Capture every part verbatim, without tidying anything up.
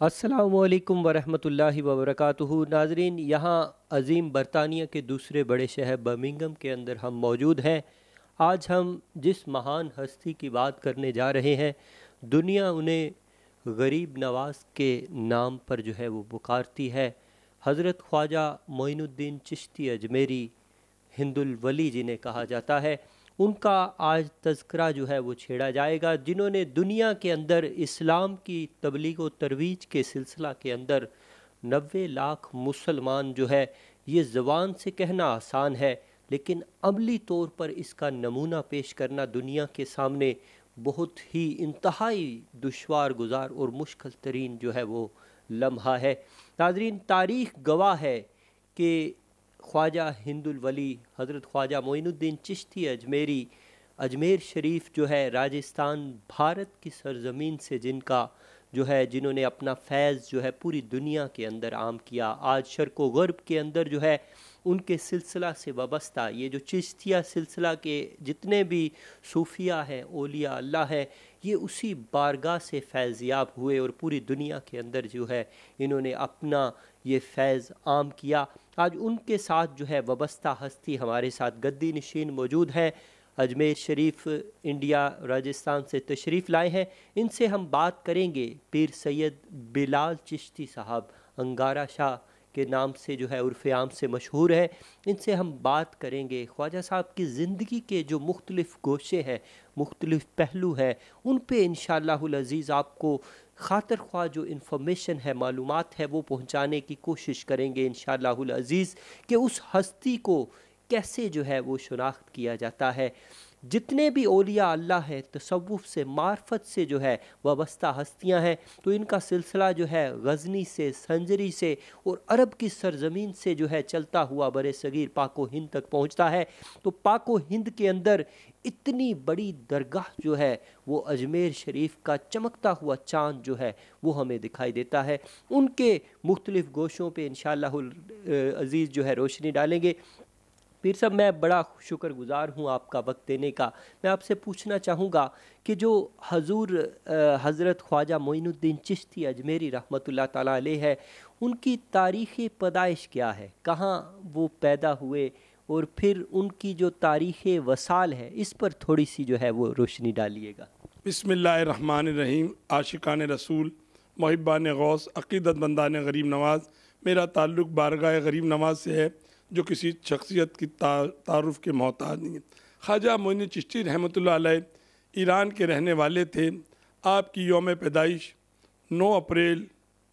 السلام علیکم ورحمۃ اللہ وبرکاتہ۔ ناظرین، یہاں عظیم برطانیہ کے دوسرے بڑے شہر برمنگھم کے اندر ہم موجود ہیں۔ آج ہم جس مہان ہستی کی بات کرنے جا رہے ہیں، دنیا انہیں غریب نواز کے نام پر جو ہے وہ پکارتی ہے۔ حضرت خواجہ معین الدین چشتی اجمیری، ہند الولی جنہیں کہا جاتا ہے، ان کا آج تذکرہ جو ہے وہ چھیڑا جائے گا، جنہوں نے دنیا کے اندر اسلام کی تبلیغ و ترویج کے سلسلہ کے اندر نوے لاکھ مسلمان جو ہے، یہ زبان سے کہنا آسان ہے لیکن عملی طور پر اس کا نمونہ پیش کرنا دنیا کے سامنے بہت ہی انتہائی دشوار گزار اور مشکل ترین جو ہے وہ لمحہ ہے۔ ناظرین، تاریخ گواہ ہے کہ خواجہ ہند الولی حضرت خواجہ معین الدین چشتی اجمیری، اجمیر شریف جو ہے راجستھان بھارت کی سرزمین سے جن کا جو ہے جنہوں نے اپنا فیض جو ہے پوری دنیا کے اندر عام کیا، آج شرق و غرب کے اندر جو ہے ان کے سلسلہ سے وابستہ یہ جو چشتیہ سلسلہ کے جتنے بھی صوفیہ ہیں، اولیاء اللہ ہیں، یہ اسی بارگاہ سے فیضیاب ہوئے اور پوری دنیا کے اندر جو ہے انہوں نے اپنا یہ فیض عام کیا۔ آج ان کے ساتھ جو ہے وابستہ ہستی ہمارے ساتھ گدی نشین موجود ہیں، اجمیر شریف انڈیا راجستھان سے تشریف لائے ہیں۔ ان سے ہم بات کریں گے پیر سید بلال چشتی صاحب، انگارہ شاہ کے نام سے جو ہے عرف عام سے مشہور ہے۔ ان سے ہم بات کریں گے خواجہ صاحب کی زندگی کے جو مختلف گوشے ہیں، مختلف پہلو ہیں، ان پہ انشاءاللہ العزیز آپ کو خاطر خواہ جو انفارمیشن ہے، معلومات ہے، وہ پہنچانے کی کوشش کریں گے انشاءاللہ العزیز کہ اس ہستی کو کیسے جو ہے وہ شناخت کیا جاتا ہے۔ جتنے بھی اولیاء اللہ ہے تصوف سے، معرفت سے جو ہے وابستہ ہستیاں ہیں، تو ان کا سلسلہ جو ہے غزنی سے، سنجری سے اور عرب کی سرزمین سے جو ہے چلتا ہوا برِ صغیر پاک و ہند تک پہنچتا ہے۔ تو پاک و ہند کے اندر اتنی بڑی درگاہ جو ہے وہ اجمیر شریف کا چمکتا ہوا چاند جو ہے وہ ہمیں دکھائی دیتا ہے۔ ان کے مختلف گوشوں پہ انشاءاللہ العزیز جو ہے روشنی ڈالیں گے۔ پیر صاحب، میں بڑا شکر گزار ہوں آپ کا وقت دینے کا۔ میں آپ سے پوچھنا چاہوں گا کہ جو حضور حضرت خواجہ معین الدین چشتی اجمیری رحمۃ اللہ تعالیٰ علیہ ہے، ان کی تاریخ پیدائش کیا ہے، کہاں وہ پیدا ہوئے، اور پھر ان کی جو تاریخ وصال ہے اس پر تھوڑی سی جو ہے وہ روشنی ڈالیے گا۔ بسم اللہ الرحمن الرحیم۔ عاشقان رسول، محبان غوث، عقیدت مندان غریب نواز، میرا تعلق بارگاہ غریب نواز سے ہے جو کسی شخصیت کی تعارف کے محتاج نہیں ہے۔ خواجہ معین چشتی رحمۃ اللہ علیہ ایران کے رہنے والے تھے۔ آپ کی یوم پیدائش نو اپریل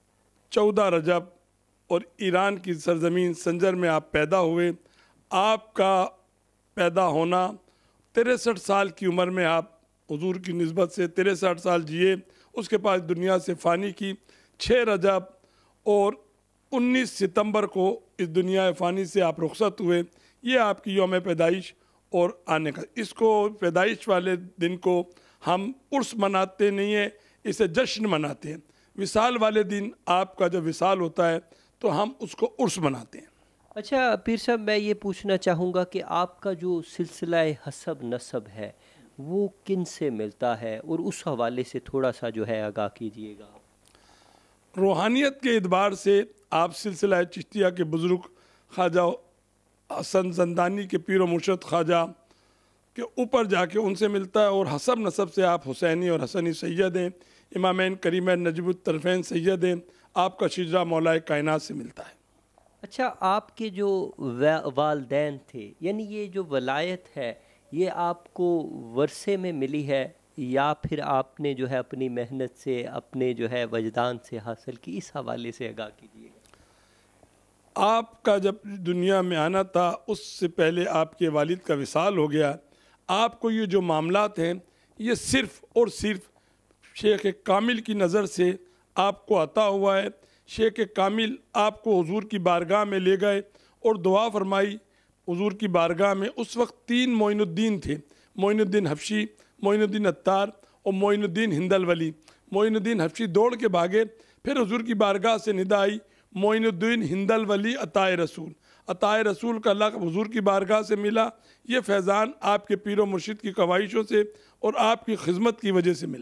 چودہ رجب اور ایران کی سرزمین سنجر میں آپ پیدا ہوئے۔ آپ کا پیدا ہونا تریسٹھ سال کی عمر میں آپ حضور کی نسبت سے تریسٹھ سال جیے، اس کے پاس دنیا سے فانی کی۔ چھ رجب اور انیس ستمبر کو اس دنیا فانی سے آپ رخصت ہوئے۔ یہ آپ کی یوم پیدائش اور آنے کا، اس کو پیدائش والے دن کو ہم عرس مناتے نہیں ہیں، اسے جشن مناتے ہیں۔ وصال والے دن آپ کا جب وصال ہوتا ہے تو ہم اس کو عرس مناتے ہیں۔ اچھا پیر صاحب، میں یہ پوچھنا چاہوں گا کہ آپ کا جو سلسلہ حسب نسب ہے وہ کن سے ملتا ہے، اور اس حوالے سے تھوڑا سا جو ہے آگاہ کیجیے گا۔ روحانیت کے اعتبار سے آپ سلسلہ چشتیہ کے بزرگ خواجہ حسن زندانی کے پیر و مرشد خواجہ کے اوپر جا کے ان سے ملتا ہے، اور حسب نسب سے آپ حسینی اور حسنی سید ہیں، امامین کریمین نجیب الطرفین سید ہیں۔ آپ کا شجرہ مولائے کائنات سے ملتا ہے۔ اچھا، آپ کے جو والدین تھے، یعنی یہ جو ولایت ہے یہ آپ کو ورثے میں ملی ہے یا پھر آپ نے جو ہے اپنی محنت سے، اپنے جو ہے وجدان سے حاصل کی، اس حوالے سے آگاہ کیجیے گا۔ آپ کا جب دنیا میں آنا تھا اس سے پہلے آپ کے والد کا وصال ہو گیا۔ آپ کو یہ جو معاملات ہیں یہ صرف اور صرف شیخ کامل کی نظر سے آپ کو عطا ہوا ہے۔ شیخ کامل آپ کو حضور کی بارگاہ میں لے گئے اور دعا فرمائی حضور کی بارگاہ میں۔ اس وقت تین معین الدین تھے، معین الدین حبشی، معین الدین عطار اور معین الدین ہند الولی۔ معین الدین حبشی دوڑ کے بھاگے، پھر حضور کی بارگاہ سے ندا آئی معین الدین ہند الولی عطائے رسول۔ عطائے رسول کا لقب حضور کی بارگاہ سے ملا۔ یہ فیضان آپ کے پیر و مرشد کی کاوشوں سے اور آپ کی خدمت کی وجہ سے ملا ہے۔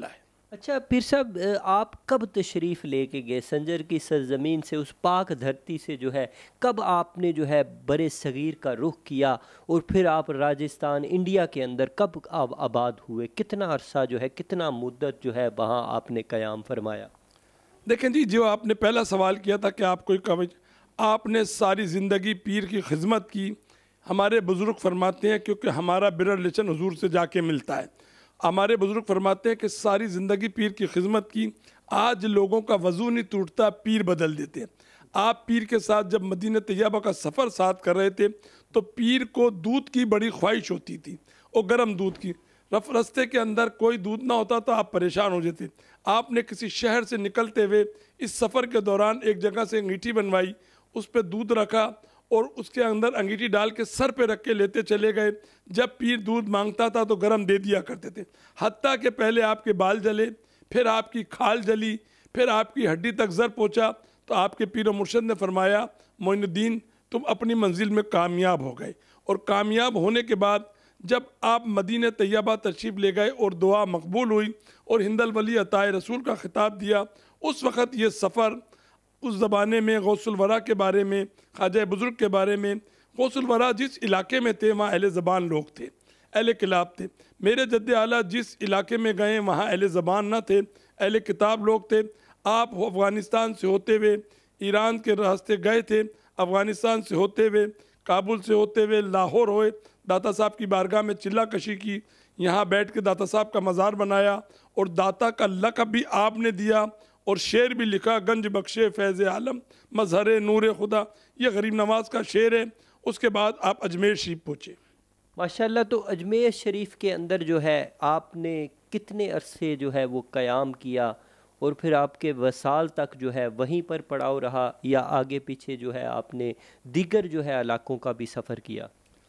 اچھا پھر صاحب، آپ کب تشریف لے کے گئے سنجر کی سرزمین سے، اس پاک دھرتی سے جو ہے، کب آپ نے جو ہے برے صغیر کا رخ کیا، اور پھر آپ راجستھان انڈیا کے اندر کب آپ آباد ہوئے، کتنا عرصہ جو ہے، کتنا مدت جو ہے وہاں آپ نے قیام فرمایا؟ دیکھیں جی، جو آپ نے پہلا سوال کیا تھا کہ آپ کوئی کب، آپ نے ساری زندگی پیر کی خدمت کی. ہمارے بزرگ فرماتے ہیں، کیونکہ ہمارا بر ریلیشن حضور سے جا کے ملتا ہے، ہمارے بزرگ فرماتے ہیں کہ ساری زندگی پیر کی خدمت کی. آج لوگوں کا وضو نہیں ٹوٹتا، پیر بدل دیتے ہیں. آپ پیر کے ساتھ جب مدینہ طیبہ کا سفر ساتھ کر رہے تھے تو پیر کو دودھ کی بڑی خواہش ہوتی تھی، اور گرم دودھ کی. رف رستے کے اندر کوئی دودھ نہ ہوتا تو آپ پریشان ہو جاتے. آپ نے کسی شہر سے نکلتے ہوئے اس سفر کے دوران ایک جگہ سے انگیٹھی بنوائی، اس پہ دودھ رکھا اور اس کے اندر انگیٹھی ڈال کے سر پہ رکھ کے لیتے چلے گئے. جب پیر دودھ مانگتا تھا تو گرم دے دیا کرتے تھے، حتیٰ کہ پہلے آپ کے بال جلے، پھر آپ کی کھال جلی، پھر آپ کی ہڈی تک زر پہنچا. تو آپ کے پیر و مرشد نے فرمایا، معین الدین تم اپنی منزل میں کامیاب ہو گئے. اور کامیاب ہونے کے بعد جب آپ مدینہ طیبہ تشریف لے گئے اور دعا مقبول ہوئی اور ہند الولی عطائے رسول کا خطاب دیا، اس وقت یہ سفر اس زمانے میں غوث الورا کے بارے میں، خواجہ بزرگ کے بارے میں، غوث الورا جس علاقے میں تھے وہاں اہل زبان لوگ تھے، اہل کتاب تھے. میرے جد اعلیٰ جس علاقے میں گئے وہاں اہل زبان نہ تھے، اہل کتاب لوگ تھے. آپ افغانستان سے ہوتے ہوئے ایران کے راستے گئے تھے، افغانستان سے ہوتے ہوئے کابل سے ہوتے ہوئے لاہور ہوئے، داتا صاحب کی بارگاہ میں چلہ کشی کی، یہاں بیٹھ کے داتا صاحب کا مزار بنایا اور داتا کا لقب بھی آپ نے دیا اور شعر بھی لکھا، گنج بخشے فیض عالم مظہر نور خدا. یہ غریب نواز کا شعر ہے. اس کے بعد آپ اجمیر شریف پہنچے. ماشاءاللہ. تو اجمیر شریف کے اندر جو ہے آپ نے کتنے عرصے جو ہے وہ قیام کیا، اور پھر آپ کے وصال تک جو ہے وہیں پر پڑاؤ رہا، یا آگے پیچھے جو ہے آپ نے دیگر جو ہے علاقوں کا بھی سفر کیا؟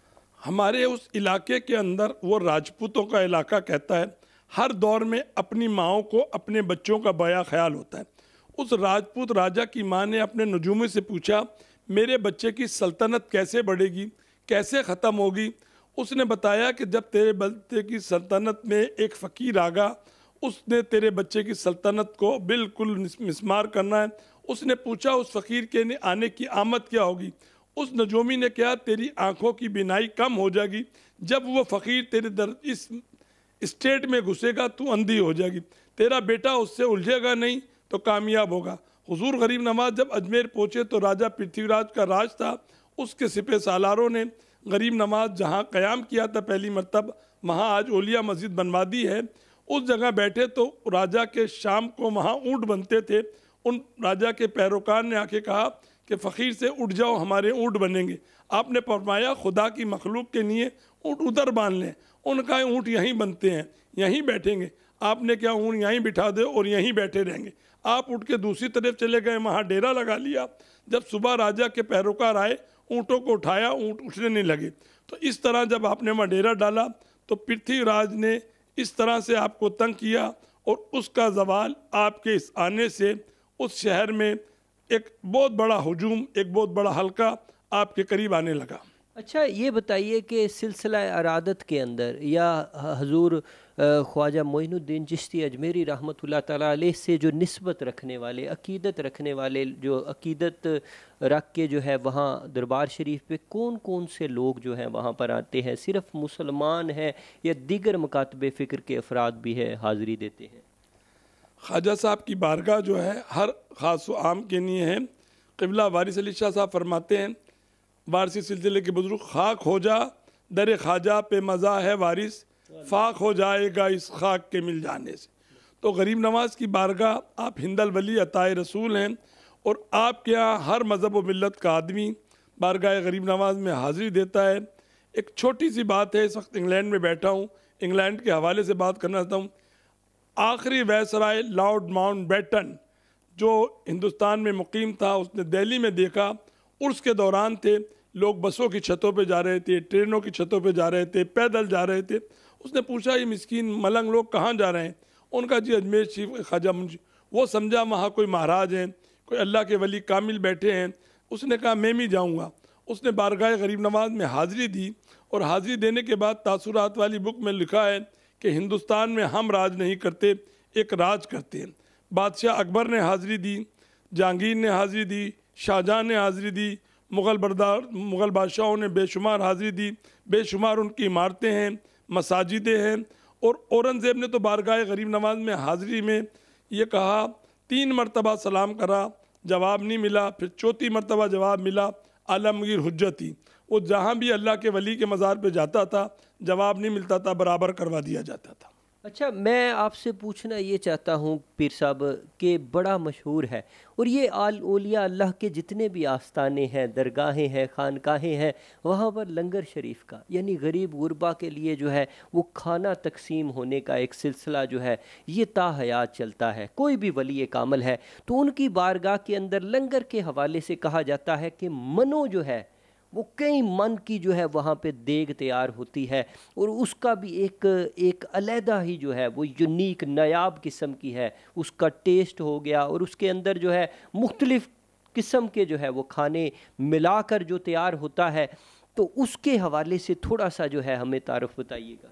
ہمارے اس علاقے کے اندر، وہ راجپوتوں کا علاقہ کہتا ہے، ہر دور میں اپنی ماؤں کو اپنے بچوں کا بیا خیال ہوتا ہے. اس راجپوت راجہ کی ماں نے اپنے نجومی سے پوچھا، میرے بچے کی سلطنت کیسے بڑھے گی، کیسے ختم ہوگی؟ اس نے بتایا کہ جب تیرے بچے کی سلطنت میں ایک فقیر آگا، اس نے تیرے بچے کی سلطنت کو بالکل مسمار کرنا ہے. اس نے پوچھا اس فقیر کے آنے کی آمد کیا ہوگی؟ اس نجومی نے کہا، تیری آنکھوں کی بینائی کم ہو جائے گی، جب وہ فقیر تیرے در اس اسٹیٹ میں گھسے گا تو اندھی ہو جائے گی، تیرا بیٹا اس سے الجھے گا نہیں تو کامیاب ہوگا. حضور غریب نواز جب اجمیر پہنچے تو راجہ پرتھوی راج کا راج تھا. اس کے سپہ سالاروں نے غریب نواز جہاں قیام کیا تھا پہلی مرتبہ، وہاں آج اولیاء مسجد بنوا دی ہے. اس جگہ بیٹھے تو راجہ کے شام کو وہاں اونٹ بنتے تھے. ان راجہ کے پیروکار نے آ کے کہا کہ فقیر سے اٹھ جاؤ، ہمارے اونٹ بنیں گے. آپ نے فرمایا، خدا کی مخلوق کے لیے اونٹ ادھر باندھ لیں. ان کا اونٹ یہیں بنتے ہیں، یہیں بیٹھیں گے. آپ نے کیا اونٹ یہیں بٹھا دے اور یہیں بیٹھے رہیں گے. آپ اٹھ کے دوسری طرف چلے گئے، وہاں ڈیرا لگا لیا. جب صبح راجہ کے پیروکار آئے، اونٹوں کو اٹھایا، اونٹ اٹھنے نہیں لگے. تو اس طرح جب آپ نے وہاں ڈیرا ڈالا تو پرتھوی راج نے اس طرح سے آپ کو تنگ کیا، اور اس کا زوال آپ کے اس آنے سے اس شہر میں ایک بہت بڑا ہجوم، ایک بہت بڑا حلقہ آپ کے قریب آنے لگا. اچھا یہ بتائیے کہ سلسلہ ارادت کے اندر، یا حضور خواجہ معین الدین چشتی اجمیری رحمۃ اللہ تعالیٰ علیہ سے جو نسبت رکھنے والے، عقیدت رکھنے والے، جو عقیدت رکھ کے جو ہے وہاں دربار شریف پہ کون کون سے لوگ جو ہیں وہاں پر آتے ہیں؟ صرف مسلمان ہیں یا دیگر مکاتب فکر کے افراد بھی ہے حاضری دیتے ہیں؟ خواجہ صاحب کی بارگاہ جو ہے ہر خاص و عام کے لیے ہے. قبلہ وارث علی شاہ صاحب فرماتے ہیں، وارثی سلسلے کے بزرگ، خاک ہو جا در خواجہ پہ مزہ ہے وارث، فاق ہو جائے گا اس خاک کے مل جانے سے. تو غریب نواز کی بارگاہ، آپ ہند الولی عطائے رسول ہیں، اور آپ کے یہاں ہر مذہب و ملت کا آدمی بارگاہ غریب نواز میں حاضری دیتا ہے. ایک چھوٹی سی بات ہے، اس وقت انگلینڈ میں بیٹھا ہوں، انگلینڈ کے حوالے سے بات کرنا چاہتا ہوں. آخری وائسرائے لارڈ ماؤنٹ بیٹن جو ہندوستان میں مقیم تھا، اس نے دہلی میں دیکھا، عرس کے دوران تھے، لوگ بسوں کی چھتوں پہ جا رہے تھے، ٹرینوں کی چھتوں پہ جا رہے تھے، پیدل جا رہے تھے. اس نے پوچھا، یہ مسکین ملنگ لوگ کہاں جا رہے ہیں؟ ان کا جی اجمیر شریف خواجہ منشی. وہ سمجھا وہاں کوئی مہاراج ہیں، کوئی اللہ کے ولی کامل بیٹھے ہیں. اس نے کہا میں بھی جاؤں گا. اس نے بارگاہ غریب نواز میں حاضری دی، اور حاضری دینے کے بعد تاثرات والی بک میں لکھا ہے کہ ہندوستان میں ہم راج نہیں کرتے، ایک راج کرتے ہیں۔ بادشاہ اکبر نے حاضری دی، جہانگیر نے حاضری دی، شاہجہاں نے حاضری دی، مغل بردار مغل بادشاہوں نے بے شمار حاضری دی، بے شمار ان کی عمارتیں ہیں، مساجدیں ہیں، اور اورنگزیب نے تو بارگاہ غریب نواز میں حاضری میں یہ کہا، تین مرتبہ سلام کرا، جواب نہیں ملا، پھر چوتھی مرتبہ جواب ملا، عالمگیر حجتی، وہ جہاں بھی اللہ کے ولی کے مزار پہ جاتا تھا جواب نہیں ملتا تھا، برابر کروا دیا جاتا تھا۔ اچھا، میں آپ سے پوچھنا یہ چاہتا ہوں پیر صاحب کہ بڑا مشہور ہے، اور یہ آل اولیاء اللہ کے جتنے بھی آستانے ہیں، درگاہیں ہیں، خانقاہیں ہیں، وہاں پر لنگر شریف کا یعنی غریب غربا کے لیے جو ہے وہ کھانا تقسیم ہونے کا ایک سلسلہ جو ہے یہ تا حیات چلتا ہے۔ کوئی بھی ولی کامل ہے تو ان کی بارگاہ کے اندر لنگر کے حوالے سے کہا جاتا ہے کہ منو جو ہے وہ کئی من کی جو ہے وہاں پہ دیگ تیار ہوتی ہے، اور اس کا بھی ایک ایک علیحدہ ہی جو ہے وہ یونیک نایاب قسم کی ہے، اس کا ٹیسٹ ہو گیا، اور اس کے اندر جو ہے مختلف قسم کے جو ہے وہ کھانے ملا کر جو تیار ہوتا ہے، تو اس کے حوالے سے تھوڑا سا جو ہے ہمیں تعارف بتائیے گا۔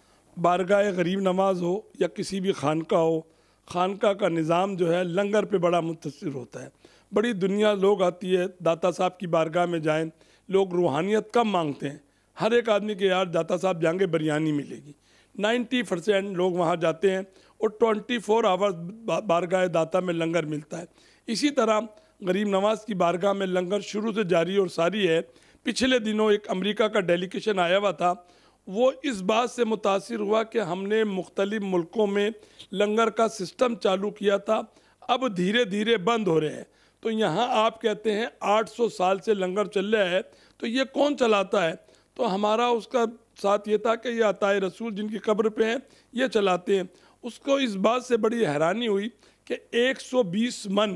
بارگاہ غریب نواز ہو یا کسی بھی خانقاہ ہو، خانقاہ کا نظام جو ہے لنگر پہ بڑا منحصر ہوتا ہے۔ بڑی دنیا لوگ آتی ہے، داتا صاحب کی بارگاہ میں جائیں، لوگ روحانیت کم مانگتے ہیں، ہر ایک آدمی کے یار داتا صاحب جائیں گے بریانی ملے گی، نائنٹی پرسینٹ لوگ وہاں جاتے ہیں، اور ٹوئنٹی فور آورز بارگاہ داتا میں لنگر ملتا ہے۔ اسی طرح غریب نواز کی بارگاہ میں لنگر شروع سے جاری اور ساری ہے۔ پچھلے دنوں ایک امریکہ کا ڈیلیگیشن آیا ہوا تھا، وہ اس بات سے متاثر ہوا کہ ہم نے مختلف ملکوں میں لنگر کا سسٹم چالو کیا تھا، اب دھیرے دھیرے بند ہو رہے ہیں، تو یہاں آپ کہتے ہیں آٹھ سو سال سے لنگر چل رہا ہے، تو یہ کون چلاتا ہے؟ تو ہمارا اس کا ساتھ یہ تھا کہ یہ عطائے رسول جن کی قبر پہ ہیں یہ چلاتے ہیں۔ اس کو اس بات سے بڑی حیرانی ہوئی کہ ایک سو بیس من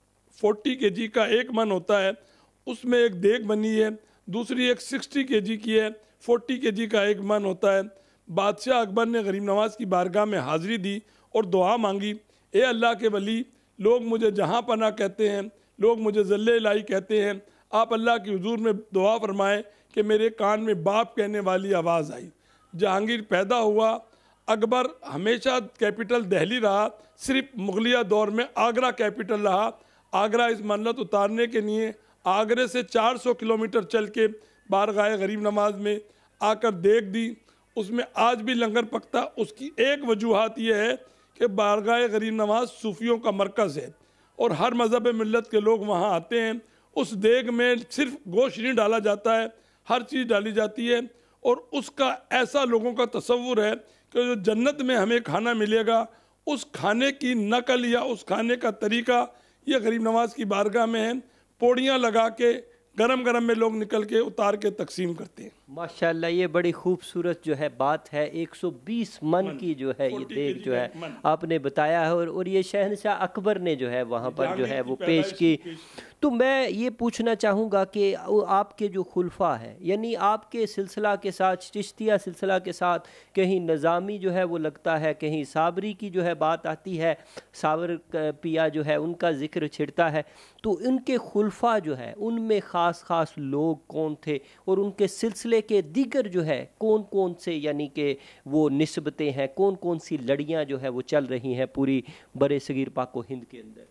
فورٹی کے جی کا ایک من ہوتا ہے، اس میں ایک دیگ بنی ہے، دوسری ایک سکسٹی کے جی کی ہے، فورٹی کے جی کا ایک من ہوتا ہے۔ بادشاہ اکبر نے غریب نواز کی بارگاہ میں حاضری دی اور دعا مانگی، اے اللہ کے ولی، لوگ مجھے جہاں پناہ کہتے ہیں، لوگ مجھے ذل الہی کہتے ہیں، آپ اللہ کی حضور میں دعا فرمائیں کہ میرے کان میں باپ کہنے والی آواز آئی۔ جہانگیر پیدا ہوا، اکبر ہمیشہ کیپٹل دہلی رہا، صرف مغلیہ دور میں آگرہ کیپٹل رہا۔ آگرہ اس منت اتارنے کے لیے آگرے سے چار سو کلومیٹر چل کے بارگاہ غریب نواز میں آ کر دیکھ دی، اس میں آج بھی لنگر پکتا۔ اس کی ایک وجوہات یہ ہے کہ بارگاہ غریب نواز صوفیوں کا مرکز ہے، اور ہر مذہب ملت کے لوگ وہاں آتے ہیں۔ اس دیگ میں صرف گوشت نہیں ڈالا جاتا ہے، ہر چیز ڈالی جاتی ہے، اور اس کا ایسا لوگوں کا تصور ہے کہ جو جنت میں ہمیں کھانا ملے گا اس کھانے کی نقل یا اس کھانے کا طریقہ یہ غریب نواز کی بارگاہ میں ہے۔ پوڑیاں لگا کے گرم گرم میں لوگ نکل کے اتار کے تقسیم کرتے ہیں۔ ماشاءاللہ، یہ بڑی خوبصورت جو ہے بات ہے، ایک سو بیس من کی جو ہے یہ دیگ جو ہے آپ نے بتایا ہے، اور اور یہ شہنشاہ اکبر نے جو ہے وہاں پر جو ہے وہ پیش کی۔ تو میں یہ پوچھنا چاہوں گا کہ آپ کے جو خلفاء ہے، یعنی آپ کے سلسلہ کے ساتھ، چشتیہ سلسلہ کے ساتھ کہیں نظامی جو ہے وہ لگتا ہے، کہیں صابری کی جو ہے بات آتی ہے، صابر پیا جو ہے ان کا ذکر چھڑتا ہے، تو ان کے خلفاء جو ہے ان میں خاص خاص لوگ کون تھے، اور ان کے سلسلے کے دیگر جو ہے کون کون سے یعنی کہ وہ نسبتیں ہیں، کون کون سی لڑیاں جو ہے وہ چل رہی ہیں پوری برِ صغیر پاک و ہند کے اندر؟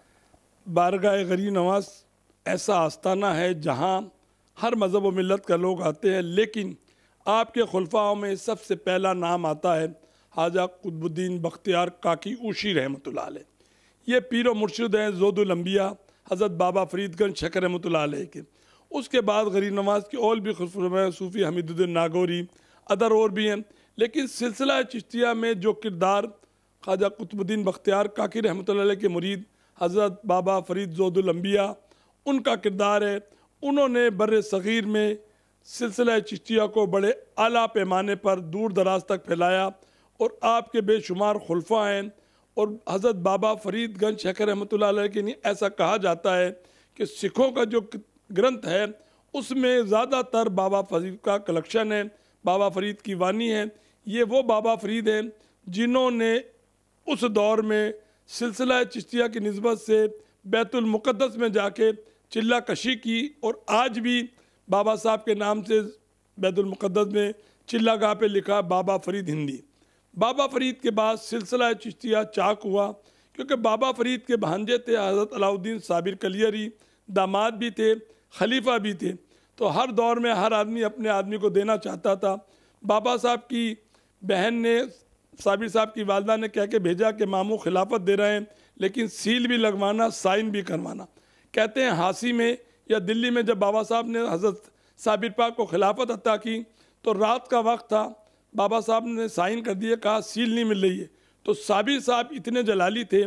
بارگاہ غریب نواز ایسا آستانہ ہے جہاں ہر مذہب و ملت کا لوگ آتے ہیں، لیکن آپ کے خلفاؤں میں سب سے پہلا نام آتا ہے خواجہ قطب الدین بختیار کاکی اوشی رحمۃ اللہ علیہ۔ یہ پیر و مرشد ہیں زود الانبیاء حضرت بابا فرید گنج شکر رحمۃ اللہ علیہ کے۔ اس کے بعد غریب نواز کی اور بھی خلفاء صوفی حمید الدین ناگوری، ادر اور بھی ہیں، لیکن سلسلہ چشتیہ میں جو کردار خواجہ قطب الدین بختیار کاکی رحمۃ اللہ علیہ کے مرید حضرت بابا فرید زود الانبیاء ان کا کردار ہے، انہوں نے بر صغیر میں سلسلہ چشتیہ کو بڑے اعلیٰ پیمانے پر دور دراز تک پھیلایا، اور آپ کے بے شمار خلفاء ہیں۔ اور حضرت بابا فرید گنج شیخ رحمۃ اللہ علیہ کے لیے ایسا کہا جاتا ہے کہ سکھوں کا جو گرنتھ ہے اس میں زیادہ تر بابا فرید کا کلیکشن ہے، بابا فرید کی وانی ہے۔ یہ وہ بابا فرید ہیں جنہوں نے اس دور میں سلسلہ چشتیہ کی نسبت سے بیت المقدس میں جا کے چلہ کشی کی، اور آج بھی بابا صاحب کے نام سے بیت المقدس میں چلہ گاہ پہ لکھا بابا فرید ہندی۔ بابا فرید کے بعد سلسلہ چشتیہ چاک ہوا، کیونکہ بابا فرید کے بھانجے تھے حضرت علاؤالدین صابر کلیری، داماد بھی تھے، خلیفہ بھی تھے، تو ہر دور میں ہر آدمی اپنے آدمی کو دینا چاہتا تھا۔ بابا صاحب کی بہن نے صابر صاحب کی والدہ نے کہہ کے بھیجا کہ ماموں خلافت دے رہے ہیں، لیکن سیل بھی لگوانا، سائن بھی کروانا۔ کہتے ہیں ہانسی میں یا دلی میں جب بابا صاحب نے حضرت صابر پاک کو خلافت عطا کی تو رات کا وقت تھا، بابا صاحب نے سائن کر دیے، کہا سیل نہیں مل رہی ہے، تو صابر صاحب اتنے جلالی تھے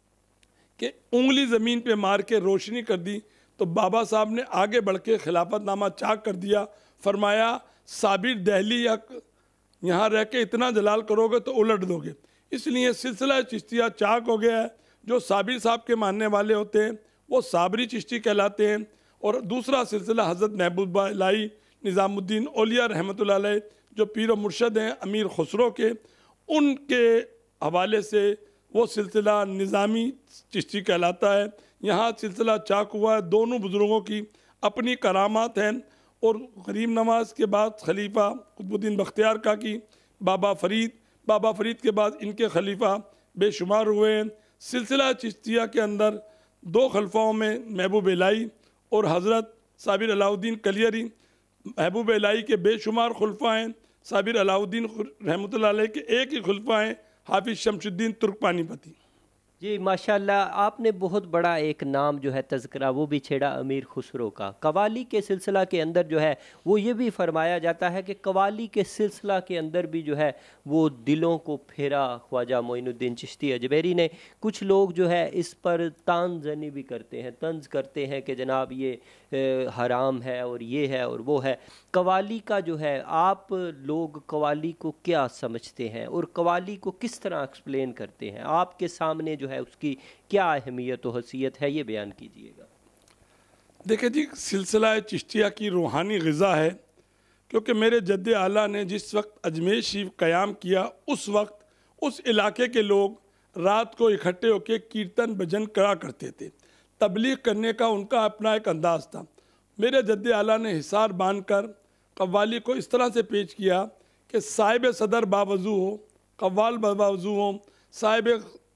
کہ انگلی زمین پہ مار کے روشنی کر دی، تو بابا صاحب نے آگے بڑھ کے خلافت نامہ چاک کر دیا، فرمایا صابر دہلی یا یہاں رہ کے اتنا جلال کرو گے تو الٹ دو گے۔ اس لیے سلسلہ چشتیہ چاک ہو گیا ہے۔ جو صابر صاحب کے ماننے والے ہوتے ہیں وہ صابری چشتی کہلاتے ہیں، اور دوسرا سلسلہ حضرت محبوب الہی نظام الدین اولیاء رحمۃ اللہ علیہ جو پیر و مرشد ہیں امیر خسرو کے، ان کے حوالے سے وہ سلسلہ نظامی چشتی کہلاتا ہے۔ یہاں سلسلہ چاک ہوا ہے، دونوں بزرگوں کی اپنی کرامات ہیں، اور غریب نواز کے بعد خلیفہ قطب الدین بختیار کا کی بابا فرید، بابا فرید کے بعد ان کے خلیفہ بے شمار ہوئے ہیں۔ سلسلہ چشتیہ کے اندر دو خلفاؤں میں محبوب الہی اور حضرت صابر علاؤالدین کلیری، محبوب الہی کے بے شمار خلفاء ہیں، صابر علاؤالدین رحمۃ اللہ علیہ کے ایک ہی خلفاء ہیں، حافظ شمس الدین ترک پانی پتی۔ جی ماشاءاللہ، آپ نے بہت بڑا ایک نام جو ہے تذکرہ وہ بھی چھیڑا امیر خسرو کا۔ قوالی کے سلسلہ کے اندر جو ہے وہ یہ بھی فرمایا جاتا ہے کہ قوالی کے سلسلہ کے اندر بھی جو ہے وہ دلوں کو پھیرا خواجہ معین الدین چشتی اجمیری نے۔ کچھ لوگ جو ہے اس پر تان زنی بھی کرتے ہیں، طنز کرتے ہیں کہ جناب یہ حرام ہے اور یہ ہے اور وہ ہے۔ قوالی کا جو ہے آپ لوگ قوالی کو کیا سمجھتے ہیں اور قوالی کو کس طرح ایکسپلین کرتے ہیں؟ آپ کے سامنے جو ہے اس کی کیا اہمیت و حیثیت ہے، یہ بیان کیجئے گا۔ دیکھیں جی، سلسلہ چشتیہ کی روحانی غذا ہے، کیونکہ میرے جد اعلیٰ نے جس وقت اجمیر شریف قیام کیا اس وقت اس علاقے کے لوگ رات کو اکٹھے ہو کے کیرتن بھجن کرا کرتے تھے۔ تبلیغ کرنے کا ان کا اپنا ایک انداز تھا۔ میرے جد اعلیٰ نے حصار باندھ کر قوالی کو اس طرح سے پیش کیا کہ صاحب صدر باوضو ہو، قوال باوضو ہو، صاحب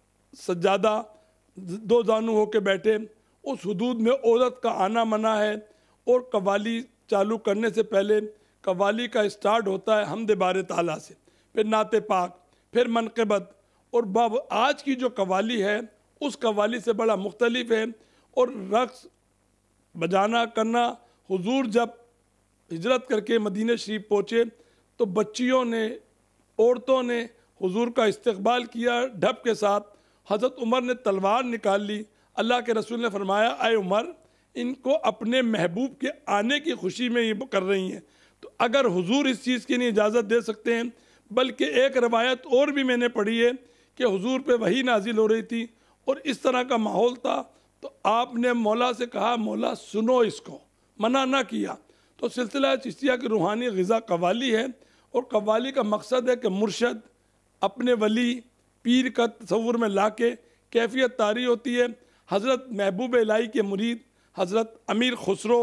سجادہ دو زانو ہو کے بیٹھے، اس حدود میں عورت کا آنا منع ہے، اور قوالی چالو کرنے سے پہلے قوالی کا اسٹارٹ ہوتا ہے حمد بار تعالیٰ سے، پھر نعت پاک، پھر منقبت، اور باب آج کی جو قوالی ہے اس قوالی سے بڑا مختلف ہے۔ اور رقص بجانا کرنا، حضور جب ہجرت کر کے مدینہ شریف پہنچے تو بچیوں نے، عورتوں نے حضور کا استقبال کیا ڈھب کے ساتھ۔ حضرت عمر نے تلوار نکال لی، اللہ کے رسول نے فرمایا اے عمر، ان کو اپنے محبوب کے آنے کی خوشی میں یہ کر رہی ہیں۔ تو اگر حضور اس چیز کی نہیں اجازت دے سکتے ہیں، بلکہ ایک روایت اور بھی میں نے پڑھی ہے کہ حضور پہ وحی نازل ہو رہی تھی اور اس طرح کا ماحول تھا، تو آپ نے مولا سے کہا مولا سنو اس کو، منع نہ کیا۔ تو سلسلہ چشتیہ کی روحانی غذا قوالی ہے، اور قوالی کا مقصد ہے کہ مرشد اپنے ولی پیر کا تصور میں لا کے کیفیت طاری ہوتی ہے۔ حضرت محبوب الہی کے مرید حضرت امیر خسرو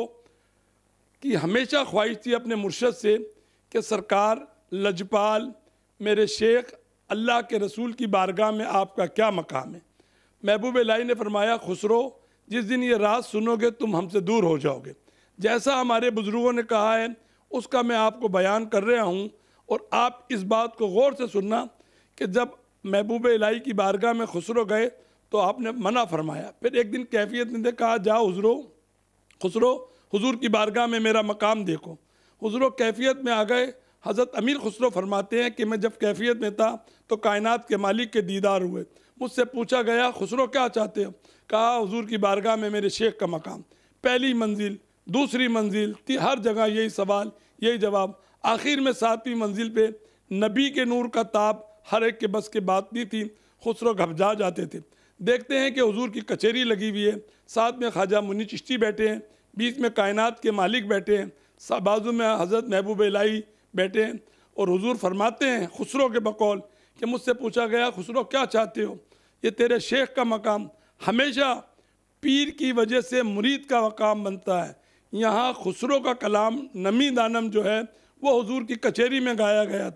کی ہمیشہ خواہش تھی اپنے مرشد سے کہ سرکار لجپال میرے شیخ، اللہ کے رسول کی بارگاہ میں آپ کا کیا مقام ہے؟ محبوب الہی نے فرمایا خسرو، جس دن یہ راز سنو گے تم ہم سے دور ہو جاؤ گے۔ جیسا ہمارے بزرگوں نے کہا ہے اس کا میں آپ کو بیان کر رہا ہوں، اور آپ اس بات کو غور سے سننا کہ جب محبوب الہی کی بارگاہ میں خسرو گئے تو آپ نے منع فرمایا۔ پھر ایک دن کیفیت نے کہا جاؤ حضرو خسرو حضور کی بارگاہ میں میرا مقام دیکھو۔ حضور کیفیت میں آ گئے۔ حضرت امیر خسرو فرماتے ہیں کہ میں جب کیفیت میں تھا تو کائنات کے مالک کے دیدار ہوئے۔ مجھ سے پوچھا گیا خسرو کیا چاہتے ہو؟ کہا حضور کی بارگاہ میں میرے شیخ کا مقام۔ پہلی منزل، دوسری منزل، ہر جگہ یہی سوال، یہی جواب۔ آخر میں ساتویں منزل پہ نبی کے نور کا تاب ہر ایک کے بس کے بات نہیں تھی، خسرو گھبرا جاتے تھے۔ دیکھتے ہیں کہ حضور کی کچہری لگی ہوئی ہے، ساتھ میں خواجہ منی چشتی بیٹھے ہیں، بیچ میں کائنات کے مالک بیٹھے ہیں، بازو میں حضرت محبوب الہی بیٹھے ہیں، اور حضور فرماتے ہیں خسرو کے بقول کہ مجھ سے پوچھا گیا خسرو کیا چاہتے ہو؟ یہ تیرے شیخ کا مقام۔ ہمیشہ پیر کی وجہ سے مرید کا مقام بنتا ہے۔ یہاں خسرو کا کلام نمی دانم جو ہے وہ حضور کی کچہری میں گایا گیا تھا۔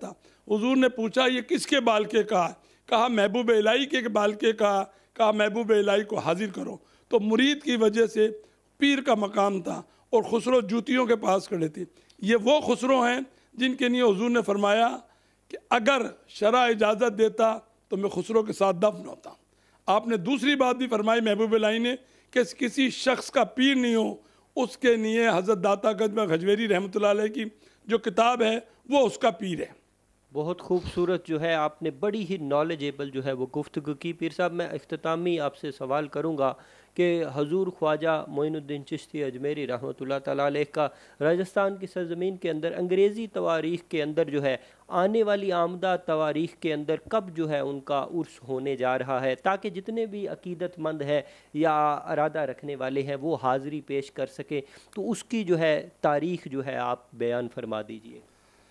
حضور نے پوچھا یہ کس کے بال کے کہا؟ کہا محبوب الہی کے بال کے کہا کہا محبوب الہی کو حاضر کرو۔ تو مرید کی وجہ سے پیر کا مقام تھا اور خسرو جوتیوں کے پاس کھڑے تھے۔ یہ وہ خسرو ہیں جن کے لیے حضور نے فرمایا کہ اگر شرع اجازت دیتا تو میں خسرو کے ساتھ دفن ہوتا۔ آپ نے دوسری بات بھی فرمائی محبوب الہی نے کہ کسی شخص کا پیر نہیں ہو، اس کے لیے حضرت داتا گنج غجویری رحمۃ اللہ علیہ کی جو کتاب ہے وہ اس کا پیر ہے۔ بہت خوبصورت جو ہے آپ نے بڑی ہی نالجیبل جو ہے وہ گفتگو کی۔ پیر صاحب میں اختتامی آپ سے سوال کروں گا کہ حضور خواجہ معین الدین چشتی اجمیری رحمۃ اللہ تعالیٰ علیہ کا راجستھان کی سرزمین کے اندر انگریزی تواریخ کے اندر جو ہے آنے والی آمدہ تواریخ کے اندر کب جو ہے ان کا عرس ہونے جا رہا ہے، تاکہ جتنے بھی عقیدت مند ہیں یا ارادہ رکھنے والے ہیں وہ حاضری پیش کر سکیں، تو اس کی جو ہے تاریخ جو ہے آپ بیان فرما دیجئے۔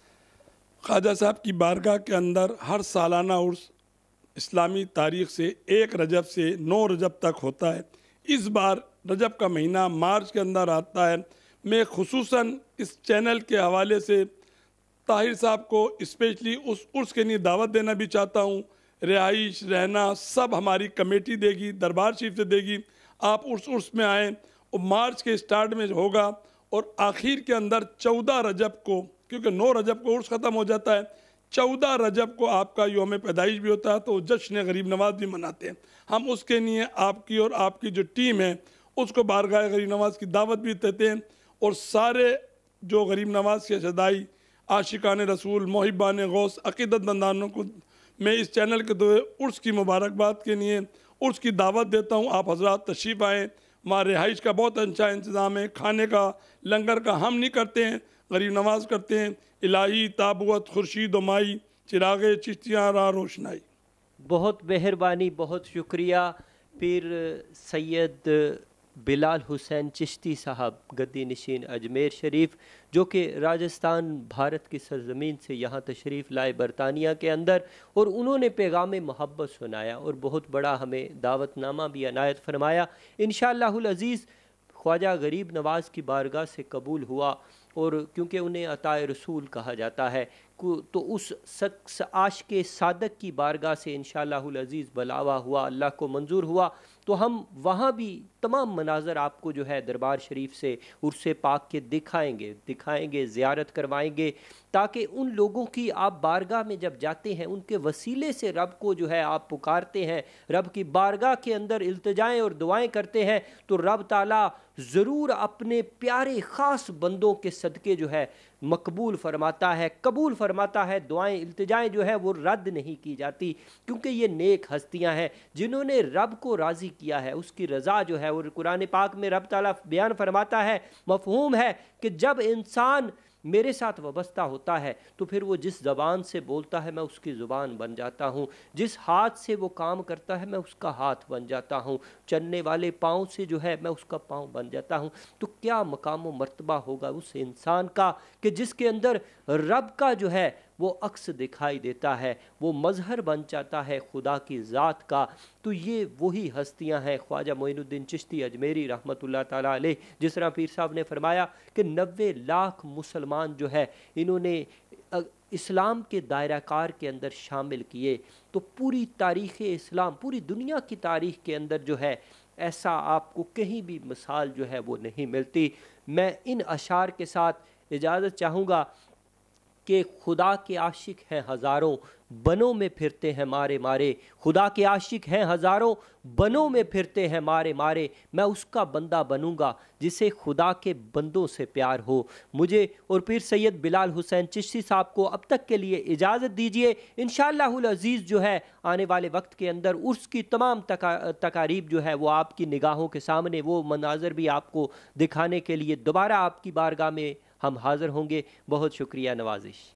خواجہ صاحب کی بارگاہ کے اندر ہر سالانہ عرس اسلامی تاریخ سے ایک رجب سے نو رجب تک ہوتا ہے۔ اس بار رجب کا مہینہ مارچ کے اندر آتا ہے۔ میں خصوصاً اس چینل کے حوالے سے طاہر صاحب کو اسپیشلی اس عرس کے لیے دعوت دینا بھی چاہتا ہوں۔ رہائش رہنا سب ہماری کمیٹی دے گی، دربار شریف سے دے گی۔ آپ اس عرس میں آئیں، اور مارچ کے سٹارٹ میں ہوگا اور آخر کے اندر چودہ رجب کو، کیونکہ نو رجب کو عرس ختم ہو جاتا ہے، چودہ رجب کو آپ کا یوم پیدائش بھی ہوتا ہے، تو جشن غریب نواز بھی مناتے ہیں۔ ہم اس کے لیے آپ کی اور آپ کی جو ٹیم ہے اس کو بارگاہ غریب نواز کی دعوت بھی دیتے ہیں، اور سارے جو غریب نواز کے شدائی عاشقان رسول محبان غوث عقیدت مندانوں کو میں اس چینل کے دو عرس کی مبارکباد کے لیے عرس کی دعوت دیتا ہوں۔ آپ حضرات تشریف آئیں، وہاں رہائش کا بہت اچھا انتظام ہے، کھانے کا لنگر کا ہم نہیں کرتے ہیں، غریب نواز کرتے ہیں۔ الہی تابوت خورشید و مائی چراغ چشتیاں راہ روشنائی۔ بہت مہربانی، بہت شکریہ پیر سید بلال حسین چشتی صاحب گدی نشین اجمیر شریف، جو کہ راجستھان بھارت کی سرزمین سے یہاں تشریف لائے برطانیہ کے اندر، اور انہوں نے پیغام محبت سنایا اور بہت بڑا ہمیں دعوت نامہ بھی عنایت فرمایا۔ انشاءاللہ العزیز خواجہ غریب نواز کی بارگاہ سے قبول ہوا، اور کیونکہ انہیں عطا رسول کہا جاتا ہے، تو اس شخص عاشق صادق کی بارگاہ سے انشاءاللہ العزیز بلاوا ہوا، اللہ کو منظور ہوا، تو ہم وہاں بھی تمام مناظر آپ کو جو ہے دربار شریف سے عرس پاک کے دکھائیں گے دکھائیں گے زیارت کروائیں گے، تاکہ ان لوگوں کی آپ بارگاہ میں جب جاتے ہیں ان کے وسیلے سے رب کو جو ہے آپ پکارتے ہیں، رب کی بارگاہ کے اندر التجائیں اور دعائیں کرتے ہیں، تو رب تعالیٰ ضرور اپنے پیارے خاص بندوں کے صدقے جو ہے مقبول فرماتا ہے، قبول فرماتا ہے۔ دعائیں التجائیں جو ہے وہ رد نہیں کی جاتی، کیونکہ یہ نیک ہستیاں ہیں جنہوں نے رب کو راضی کیا ہے، اس کی رضا جو ہے، اور قرآن پاک میں رب تعالیٰ بیان فرماتا ہے، مفہوم ہے کہ جب انسان میرے ساتھ وابستہ ہوتا ہے تو پھر وہ جس زبان سے بولتا ہے میں اس کی زبان بن جاتا ہوں، جس ہاتھ سے وہ کام کرتا ہے میں اس کا ہاتھ بن جاتا ہوں، چلنے والے پاؤں سے جو ہے میں اس کا پاؤں بن جاتا ہوں۔ تو کیا مقام و مرتبہ ہوگا اس انسان کا کہ جس کے اندر رب کا جو ہے وہ عکس دکھائی دیتا ہے، وہ مظہر بن جاتا ہے خدا کی ذات کا۔ تو یہ وہی ہستیاں ہیں خواجہ معین الدین چشتی اجمیری رحمۃ اللہ تعالیٰ علیہ، جس طرح پیر صاحب نے فرمایا کہ نوے لاکھ مسلمان جو ہے انہوں نے اسلام کے دائرہ کار کے اندر شامل کیے، تو پوری تاریخ اسلام، پوری دنیا کی تاریخ کے اندر جو ہے ایسا آپ کو کہیں بھی مثال جو ہے وہ نہیں ملتی۔ میں ان اشعار کے ساتھ اجازت چاہوں گا کہ خدا کے عاشق ہیں ہزاروں، بنوں میں پھرتے ہیں مارے مارے، خدا کے عاشق ہیں ہزاروں، بنوں میں پھرتے ہیں مارے مارے، میں اس کا بندہ بنوں گا جسے خدا کے بندوں سے پیار ہو۔ مجھے اور پیر سید بلال حسین چشتی صاحب کو اب تک کے لیے اجازت دیجیے۔ انشاءاللہ العزیز جو ہے آنے والے وقت کے اندر عرس کی تمام تقاریب جو ہے وہ آپ کی نگاہوں کے سامنے، وہ مناظر بھی آپ کو دکھانے کے لیے دوبارہ آپ کی بارگاہ میں ہم حاضر ہوں گے۔ بہت شکریہ، نوازش۔